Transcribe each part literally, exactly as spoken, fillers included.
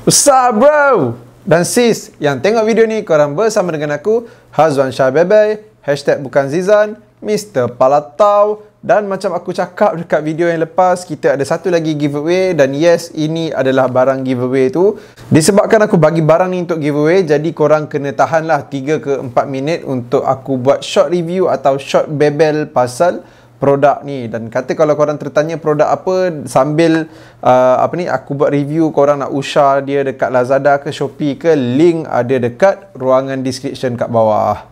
What's up bro? Dan sis yang tengok video ni, korang bersama dengan aku, HazwanShah BayBay, hashtag bukan Zizan, Mister Palatau. Dan macam aku cakap dekat video yang lepas, kita ada satu lagi giveaway. Dan yes, ini adalah barang giveaway tu. Disebabkan aku bagi barang ni untuk giveaway, jadi korang kena tahan lah tiga ke empat minit untuk aku buat short review atau short bebel pasal produk ni. Dan kata kalau korang tertanya produk apa, sambil uh, apa ni aku buat review, korang nak usah dia dekat Lazada ke Shopee ke, link ada dekat ruangan description kat bawah.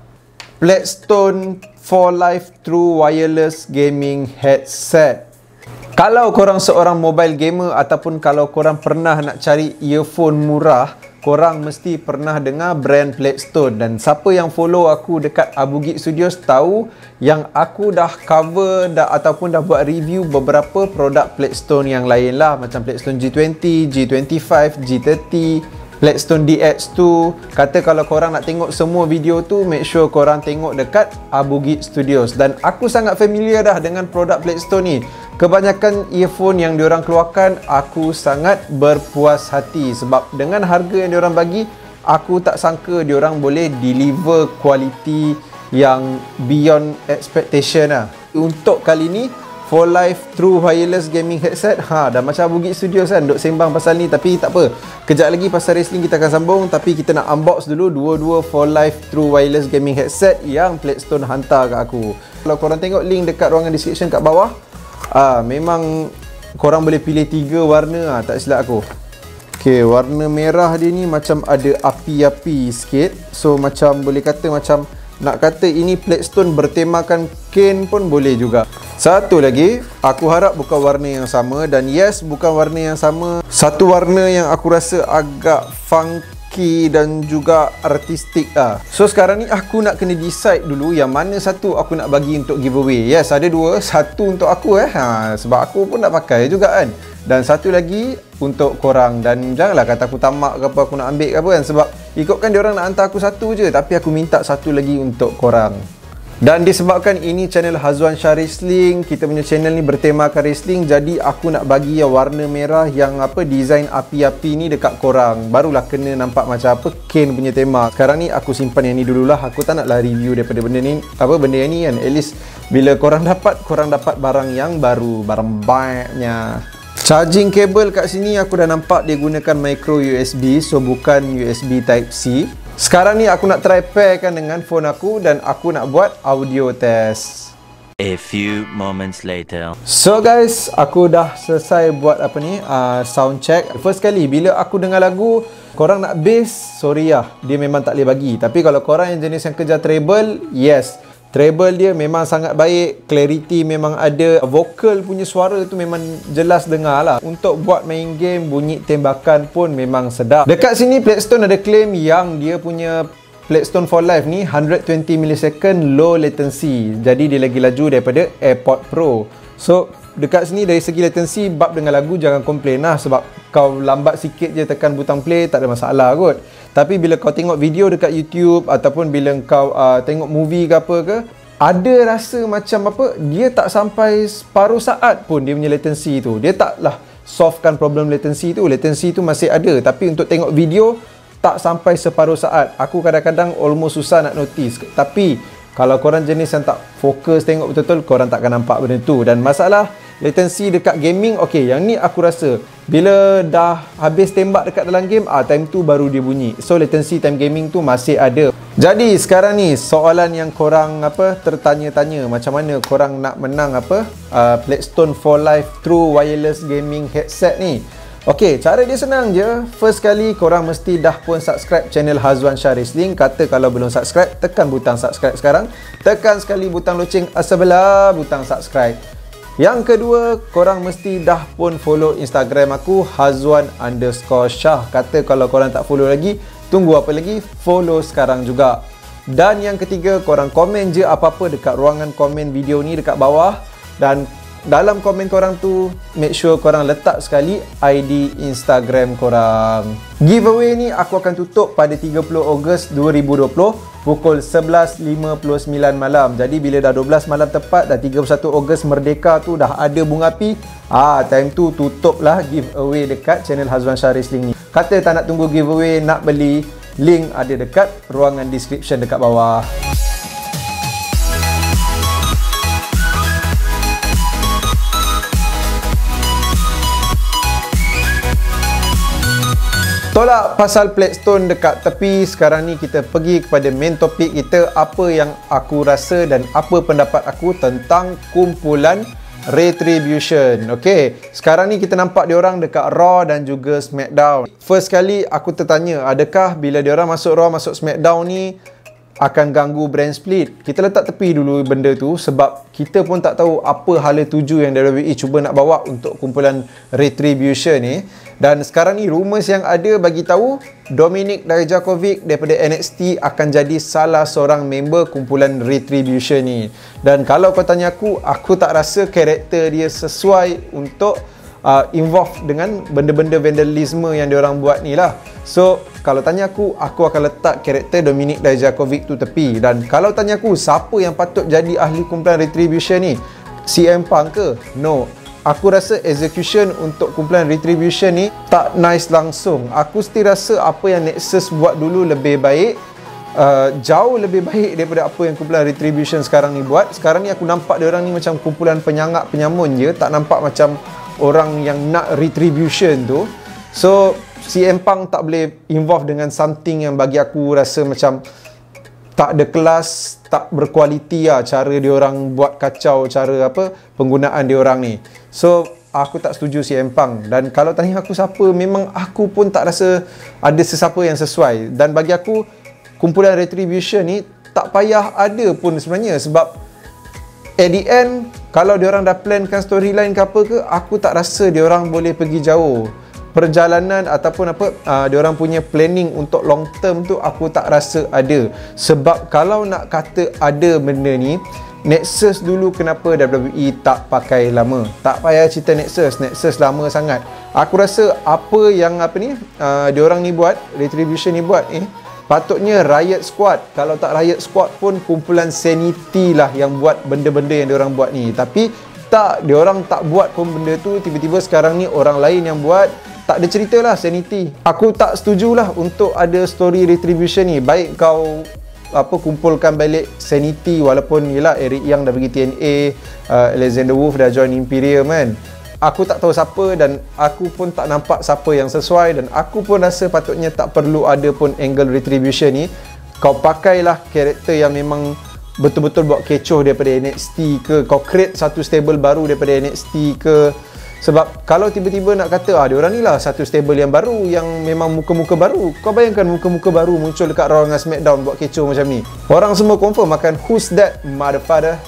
Plextone for Life True Wireless Gaming Headset. Kalau korang seorang mobile gamer ataupun kalau korang pernah nak cari earphone murah, korang mesti pernah dengar brand Plextone. Dan siapa yang follow aku dekat Abugit Studios tahu yang aku dah cover dah, ataupun dah buat review beberapa produk Plextone yang lain lah, macam Plextone G dua puluh, G dua puluh lima, G tiga puluh, Plextone D X dua. Kata kalau korang nak tengok semua video tu, make sure korang tengok dekat Abugit Studios. Dan aku sangat familiar dah dengan produk Plextone ni. Kebanyakan earphone yang diorang keluarkan, aku sangat berpuas hati. Sebab dengan harga yang diorang bagi, aku tak sangka diorang boleh deliver quality yang beyond expectation lah. Untuk kali ni, For Life True Wireless Gaming Headset, ha, dah macam Abugit Studios kan, duk sembang pasal ni. Tapi tak apa, kejap lagi pasal wrestling kita akan sambung. Tapi kita nak unbox dulu dua-dua For Life True Wireless Gaming Headset yang Plextone hantar kat aku. Kalau korang tengok link dekat ruangan description kat bawah, ah, memang korang boleh pilih tiga warna, ah, tak silap aku. Okay, warna merah dia ni macam ada api-api sikit. So macam boleh kata macam nak kata ini Plextone bertemakan Kane pun boleh juga. Satu lagi, aku harap bukan warna yang sama. Dan yes, bukan warna yang sama. Satu warna yang aku rasa agak funky dan juga artistik lah. So sekarang ni aku nak kena decide dulu yang mana satu aku nak bagi untuk giveaway. Yes, ada dua. Satu untuk aku eh ha, sebab aku pun nak pakai juga kan. Dan satu lagi untuk korang. Dan janganlah kata aku tamak ke apa, aku nak ambil ke apa kan. Sebab ikutkan diorang nak hantar aku satu je, tapi aku minta satu lagi untuk korang. Dan disebabkan ini channel HazwanShah Wrestling, kita punya channel ni bertemakan wrestling, jadi aku nak bagi yang warna merah yang apa, design api-api ni dekat korang. Barulah kena nampak macam apa Kane punya tema. Sekarang ni aku simpan yang ni dululah. Aku tak naklah review daripada benda ni, apa benda yang ni kan. At least bila korang dapat, korang dapat barang yang baru, barang baiknya. Charging cable kat sini aku dah nampak dia gunakan micro U S B, so bukan U S B Type C. Sekarang ni aku nak try pairkan dengan phone aku dan aku nak buat audio test. A few moments later. So guys, aku dah selesai buat apa ni, uh, sound check. First kali bila aku dengar lagu, korang nak bass, sorry lah, dia memang tak boleh bagi. Tapi kalau korang yang jenis yang kerja treble, yes, treble dia memang sangat baik, clarity memang ada, vokal punya suara tu memang jelas dengar lah. Untuk buat main game, bunyi tembakan pun memang sedap. Dekat sini Plextone ada claim yang dia punya Plextone for Life ni one hundred twenty millisecond low latency. Jadi dia lagi laju daripada AirPod Pro. So dekat sini dari segi latency, bab dengan lagu jangan komplain lah. Sebab kau lambat sikit je tekan butang play, tak ada masalah kot. Tapi bila kau tengok video dekat YouTube ataupun bila kau uh, tengok movie ke apa ke, ada rasa macam apa, dia tak sampai separuh saat pun dia punya latency tu. Dia taklah solvekan problem latency tu. Latency tu masih ada, tapi untuk tengok video tak sampai separuh saat. Aku kadang-kadang almost susah nak notice. Tapi kalau korang jenis yang tak fokus tengok betul-betul, korang takkan nampak benda tu. Dan masalah latency dekat gaming, okey, yang ni aku rasa bila dah habis tembak dekat dalam game, ah time tu baru dia bunyi. So latency time gaming tu masih ada. Jadi sekarang ni soalan yang korang apa tertanya-tanya, macam mana korang nak menang apa uh, Plextone for Life True Wireless Gaming Headset ni. Okey, cara dia senang je. First kali korang mesti dah pun subscribe channel HazwanShah Wrestling. Kata kalau belum subscribe, tekan butang subscribe sekarang. Tekan sekali butang loceng sebelah butang subscribe. Yang kedua, korang mesti dah pun follow Instagram aku, Hazwan underscore Shah. Kata kalau korang tak follow lagi, tunggu apa lagi? Follow sekarang juga. Dan yang ketiga, korang komen je apa-apa dekat ruangan komen video ni dekat bawah. Dan dalam komen korang tu, make sure korang letak sekali I D Instagram korang. Giveaway ni aku akan tutup pada tiga puluh Ogos dua ribu dua puluh pukul sebelas lima puluh sembilan malam. Jadi bila dah dua belas malam tepat, dah tiga puluh satu Ogos Merdeka tu, dah ada bunga api, ah time tu tutup lah giveaway dekat channel HazwanShah Wrestling ni. Kata tak nak tunggu giveaway, nak beli, link ada dekat ruangan description dekat bawah. Tolak pasal Plextone dekat tepi. Sekarang ni kita pergi kepada main topik kita, apa yang aku rasa dan apa pendapat aku tentang kumpulan Retribution. Okay, sekarang ni kita nampak diorang dekat Raw dan juga SmackDown. First kali aku tertanya, adakah bila diorang masuk Raw, masuk SmackDown ni akan ganggu brand split? Kita letak tepi dulu benda tu, sebab kita pun tak tahu apa hala tuju yang W W E cuba nak bawa untuk kumpulan Retribution ni. Dan sekarang ni rumours yang ada bagi tahu Dominik Dijakovic daripada N X T akan jadi salah seorang member kumpulan Retribution ni. Dan kalau kau tanya aku, aku tak rasa karakter dia sesuai untuk uh, involve dengan benda-benda vandalisme yang diorang buat ni lah. So kalau tanya aku, aku akan letak karakter Dominik Dijakovic tu tepi. Dan kalau tanya aku, siapa yang patut jadi ahli kumpulan Retribution ni? C M Punk ke? No. Aku rasa execution untuk kumpulan Retribution ni tak nice langsung. Aku still rasa apa yang Nexus buat dulu lebih baik, uh, jauh lebih baik daripada apa yang kumpulan Retribution sekarang ni buat. Sekarang ni aku nampak diorang ni macam kumpulan penyangak penyamun je, tak nampak macam orang yang nak Retribution tu. So C M Punk tak boleh involve dengan something yang bagi aku rasa macam tak ada kelas, tak berkualiti lah cara diorang buat kacau, cara apa penggunaan diorang ni. So aku tak setuju C M Punk. Dan kalau tanya aku siapa, memang aku pun tak rasa ada sesiapa yang sesuai. Dan bagi aku, kumpulan Retribution ni tak payah ada pun sebenarnya, sebab at the end, kalau diorang dah plankan storyline ke apa ke, aku tak rasa diorang boleh pergi jauh. Perjalanan ataupun apa uh, diorang punya planning untuk long term tu aku tak rasa ada. Sebab kalau nak kata ada benda ni, Nexus dulu kenapa W W E tak pakai lama? Tak payah cerita Nexus, Nexus lama sangat. Aku rasa apa yang apa ni uh, diorang ni buat, Retribution ni buat eh patutnya Riot Squad. Kalau tak Riot Squad pun kumpulan Sanity lah yang buat benda-benda yang diorang buat ni. Tapi tak, diorang tak buat pun benda tu, tiba-tiba sekarang ni orang lain yang buat. Tak ada cerita lah Sanity. Aku tak setujulah untuk ada story Retribution ni. Baik kau apa kumpulkan balik Sanity, walaupun yelah Eric Young dah pergi T N A, uh, Alexander Wolf dah join Imperium kan. Aku tak tahu siapa dan aku pun tak nampak siapa yang sesuai, dan aku pun rasa patutnya tak perlu ada pun angle Retribution ni. Kau pakailah karakter yang memang betul-betul buat kecoh daripada N X T ke, kau create satu stable baru daripada N X T ke. Sebab kalau tiba-tiba nak kata ah diorang ni lah satu stable yang baru, yang memang muka-muka baru, kau bayangkan muka-muka baru muncul dekat Raw dengan SmackDown buat kecoh macam ni, orang semua confirm makan who's that motherfucker.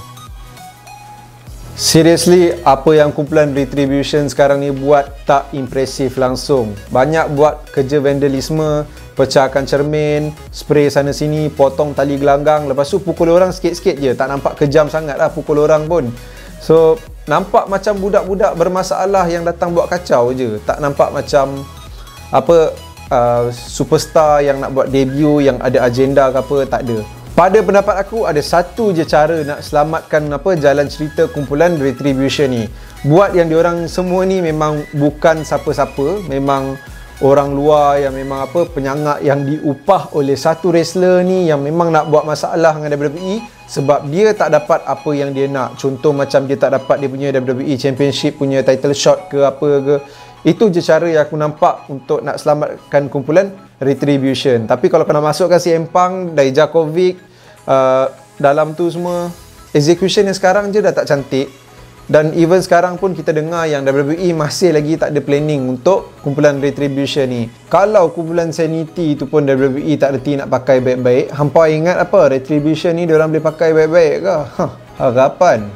Seriously, apa yang kumpulan Retribution sekarang ni buat tak impresif langsung. Banyak buat kerja vandalisme, pecahkan cermin, spray sana sini, potong tali gelanggang, lepas tu pukul orang sikit-sikit je, tak nampak kejam sangat lah pukul orang pun. So nampak macam budak-budak bermasalah yang datang buat kacau je, tak nampak macam apa uh, superstar yang nak buat debut yang ada agenda ke apa, tak ada. Pada pendapat aku, ada satu je cara nak selamatkan apa jalan cerita kumpulan Retribution ni. Buat yang diorang semua ni memang bukan siapa-siapa, memang orang luar yang memang apa penyangak yang diupah oleh satu wrestler ni yang memang nak buat masalah dengan W W E sebab dia tak dapat apa yang dia nak. Contoh macam dia tak dapat dia punya W W E Championship punya title shot ke apa ke. Itu je cara yang aku nampak untuk nak selamatkan kumpulan Retribution. Tapi kalau kena masukkan C M Punk, Dijakovic uh, dalam tu semua, execution yang sekarang je dah tak cantik. Dan even sekarang pun kita dengar yang W W E masih lagi tak ada planning untuk kumpulan Retribution ni. Kalau kumpulan Sanity tu pun W W E tak reti nak pakai baik-baik, hampa ingat apa Retribution ni diorang boleh pakai baik-baik ke? Hah, harapan.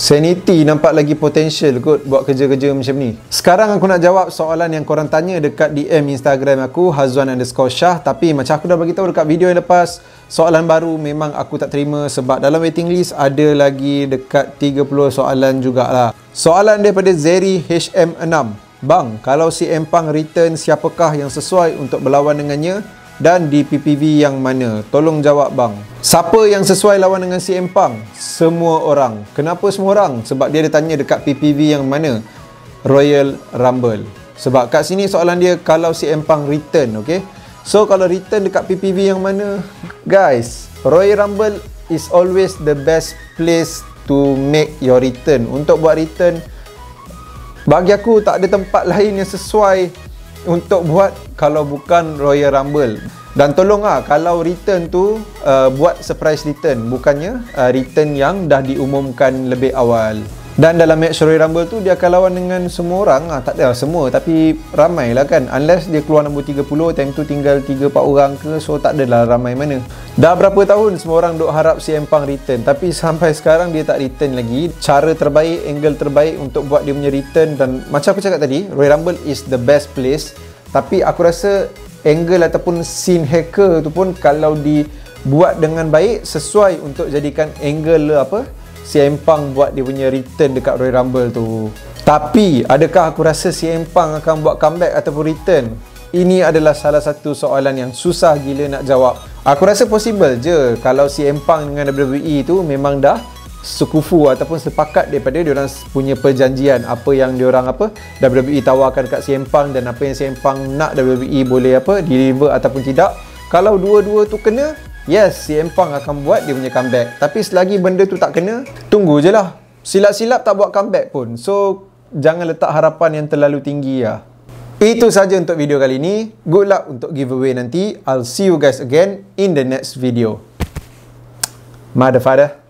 Sanity nampak lagi potential kot buat kerja-kerja macam ni. Sekarang aku nak jawab soalan yang korang tanya dekat D M Instagram aku, Hazwan underscore Shah. Tapi macam aku dah beritahu dekat video yang lepas, soalan baru memang aku tak terima sebab dalam waiting list ada lagi dekat tiga puluh soalan jugalah. Soalan daripada Zeri H M enam. Bang, kalau si Empang return, siapakah yang sesuai untuk berlawan dengannya? Dan di P P V yang mana? Tolong jawab bang. Siapa yang sesuai lawan dengan si Empang? Semua orang. Kenapa semua orang? Sebab dia ada tanya dekat P P V yang mana? Royal Rumble. Sebab kat sini soalan dia kalau si Empang return, okay? So kalau return dekat P P V yang mana? Guys, Royal Rumble is always the best place to make your return. Untuk buat return, bagi aku tak ada tempat lain yang sesuai untuk buat kalau bukan Royal Rumble. Dan tolonglah kalau return tu uh, buat surprise return, bukannya uh, return yang dah diumumkan lebih awal. Dan dalam match Royal Rumble tu dia akan lawan dengan semua orang ah, tak ada semua tapi ramai lah kan, unless dia keluar nombor tiga puluh, time tu tinggal tiga empat orang ke, so tak adalah ramai mana. Dah berapa tahun semua orang duk harap si Empang return, tapi sampai sekarang dia tak return lagi. Cara terbaik, angle terbaik untuk buat dia punya return, dan macam aku cakap tadi, Royal Rumble is the best place. Tapi aku rasa angle ataupun scene hacker tu pun kalau dibuat dengan baik, sesuai untuk jadikan angle apa si Empang buat dia punya return dekat Royal Rumble tu. Tapi adakah aku rasa si Empang akan buat comeback ataupun return? Ini adalah salah satu soalan yang susah gila nak jawab. Aku rasa possible je kalau si Empang dengan W W E tu memang dah sekufu ataupun sepakat daripada diorang punya perjanjian, apa yang diorang apa W W E tawarkan kat si Empang dan apa yang si Empang nak W W E boleh apa deliver ataupun tidak. Kalau dua-dua tu kena, yes, si Empang akan buat dia punya comeback. Tapi selagi benda tu tak kena, tunggu je lah. Silap-silap tak buat comeback pun. So jangan letak harapan yang terlalu tinggi lah. Itu saja untuk video kali ni. Good luck untuk giveaway nanti. I'll see you guys again in the next video. Mother father.